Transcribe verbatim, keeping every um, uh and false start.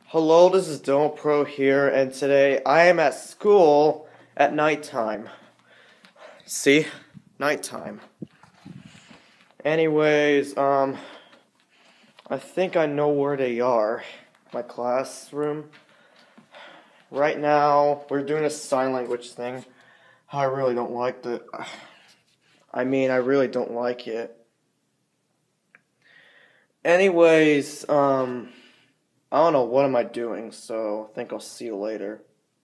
Hello, this is Don't Pro here, and today I am at school at nighttime. See? Nighttime. Anyways, um, I think I know where they are. My classroom. Right now, we're doing a sign language thing. I really don't like the... I mean, I really don't like it. Anyways, um... I don't know what am I doing, so I think I'll see you later.